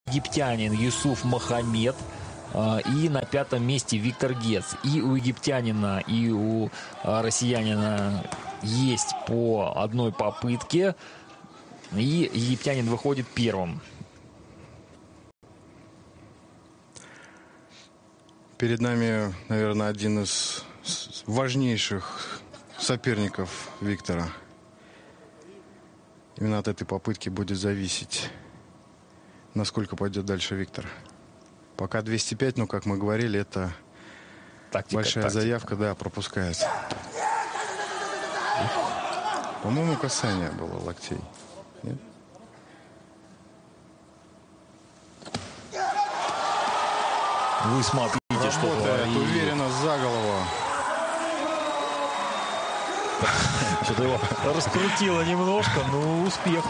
египтянин Юсуф Мохаммед. И на 5-м месте Виктор Гец. И у египтянина, и у россиянина есть по одной попытке. И египтянин выходит первым. Перед нами, наверное, один из важнейших соперников Виктора. Именно от этой попытки будет зависеть, насколько пойдет дальше Виктор. Пока 205, но, как мы говорили, это большая заявка, да, пропускает. По-моему, касание было локтей. Нет? Вы смотрите, что работает уверенно за голову. Что-то его раскрутило немножко, но успех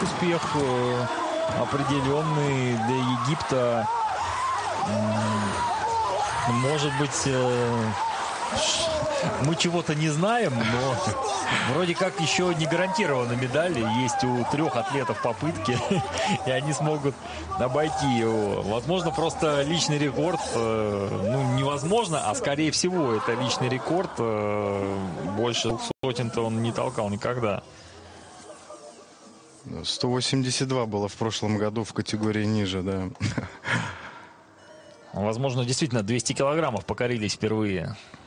определенный для Египта. Может быть, мы чего-то не знаем, но вроде как еще не гарантированы медали. Есть у 3 атлетов попытки, и они смогут обойти его. Возможно, просто личный рекорд, ну, невозможно, а скорее всего, это личный рекорд. Больше 200 сотен-то он не толкал никогда. 182 было в прошлом году в категории ниже, да. Возможно, действительно 200 килограммов покорились впервые.